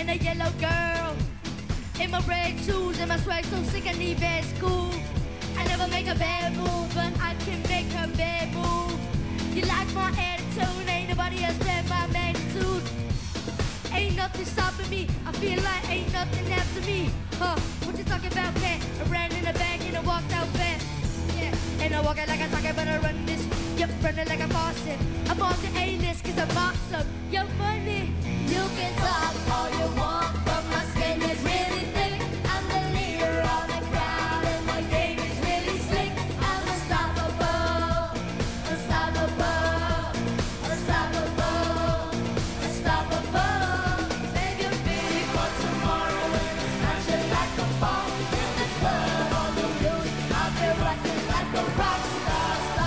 and a yellow girl. In my red shoes and my swag so sick I need bad school. I never make a bad move, but I can make a bad move. You like my attitude, ain't nobody else got my magnitude. Ain't nothing stopping me, I feel like ain't nothing after me. What you talking about, cat? I ran in the bag and I walked out fast. Yeah, and I walk it like I talk it, but I run this. Yep, running like a Boston. I'm on the A-list cause I'm awesome. You're funny. You can talk all you want, but my skin is really thick. I'm the leader of the crowd and my game is really slick. I'm unstoppable, unstoppable, unstoppable, unstoppable. Save your pity for tomorrow and smash it like a bomb. In the club, on the blues, I'll be rocking like a rock star.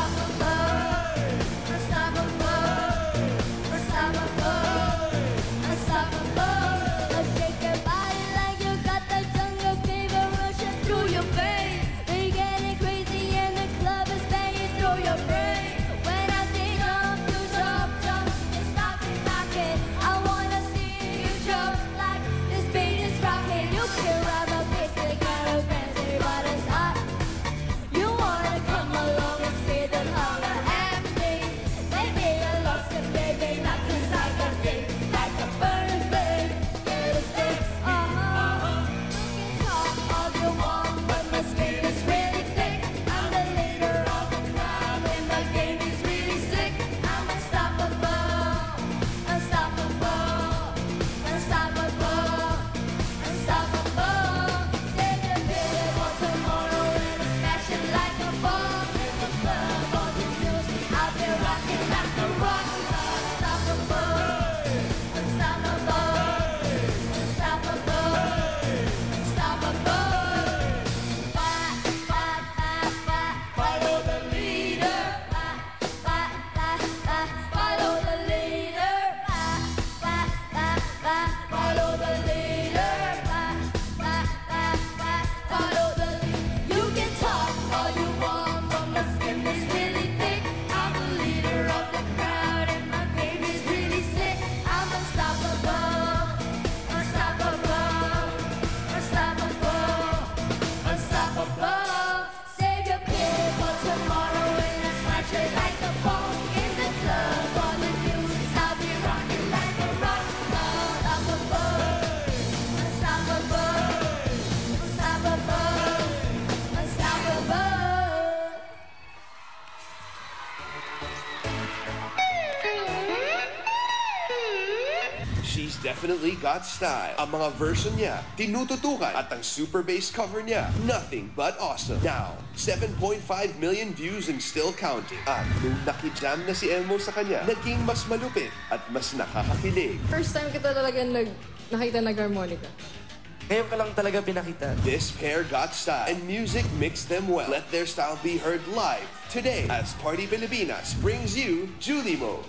Definitely got style. Ang mga version niya, tinututukan at ang super bass cover niya, nothing but awesome. Now, 7.5 million views and still counting. At nung nakijam na si Elmo sa kanya, naging mas malupit at mas nakakakilig. First time kita talaga nakita nag-harmonica. Ngayon ka lang talaga pinakita. This pair got style and music mixed them well. Let their style be heard live today as Party Pilipinas brings you Julie Mo.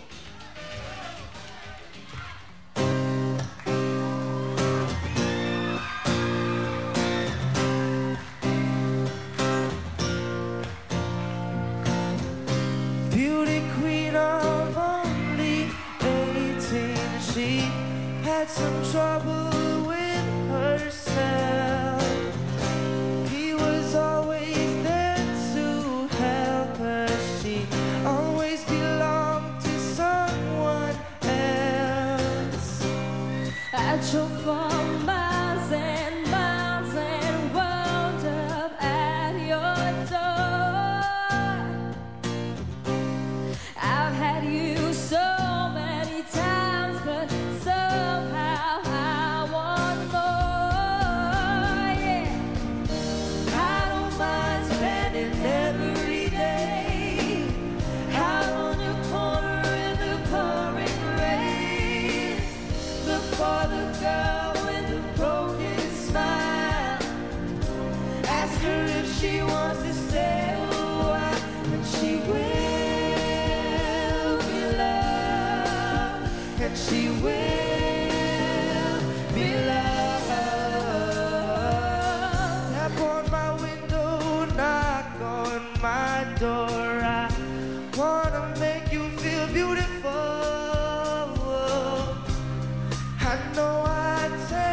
Had some trouble with herself. He was always there to help her. She always belonged to someone else. I drove for miles and miles and wound up at your door. I've had you so many times, but somehow I want more, yeah. I don't mind spending every day out on your corner in the pouring rain. Look for the girl with the broken smile. Ask her if she wants to stay a while, and she will be loved, and she will be loved. Tap on my window, knock on my door. I wanna make you feel beautiful. I know I take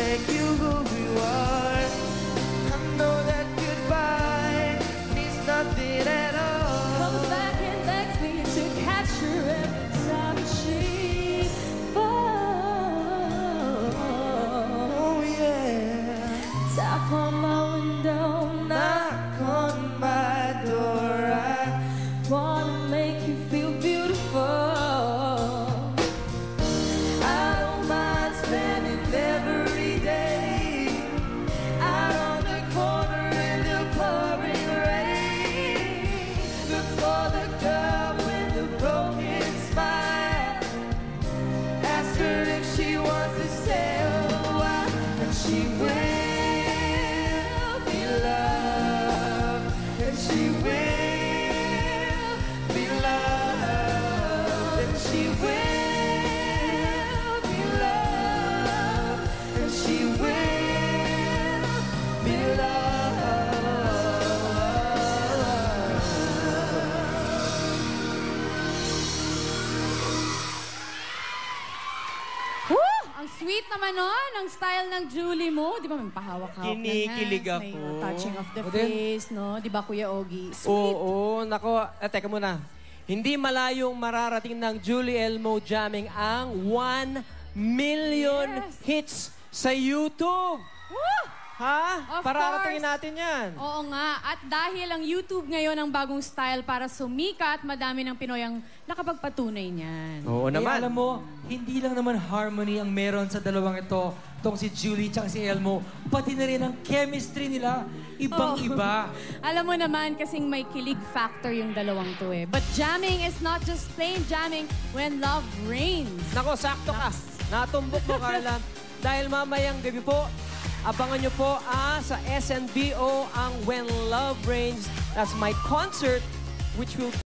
make you who you are. I know that goodbye means nothing at all. Comes back and begs me to catch her every time she falls. Oh yeah. Tap on my window, Knock on my door. I wanna make you feel beautiful. I don't mind spending every day out on the corner in the pouring rain. Look for the girl with the broken smile. Ask her if she wants to stay a while, and she will be loved, and she will be loved, and she will be loved, and she will be loved. Woo! Ang sweet naman nun, ang style ng Julie mo. Di ba, may pahawak-hawak ng Kinikilig hands, may ako. touching of the O din? face, no? Di ba, Kuya Ogie? Sweet. Oo, nako. Teka muna. Hindi malayong mararating ng Julie Elmo Jamming ang 1 million Yes. hits sa YouTube. Woo! Ha? Of Pararatingin course. natin yan. Oo nga. At dahil ang YouTube ngayon ang bagong style para sumikat, madami ng Pinoy ang nakapagpatunay niyan. Oo Eh, naman. alam mo, hindi lang naman harmony ang meron sa dalawang ito, tong si Julie at si Elmo, pati na rin ang chemistry nila, ibang-iba. Alam mo naman, kasing may kilig factor yung dalawang to eh. But jamming is not just plain jamming when love reigns. Nako, sakto ka. Natumbok mo, Carla. Dahil mamayang gabi po, abangan nyo po sa SNBO ang When Love Reigns. That's my concert, which will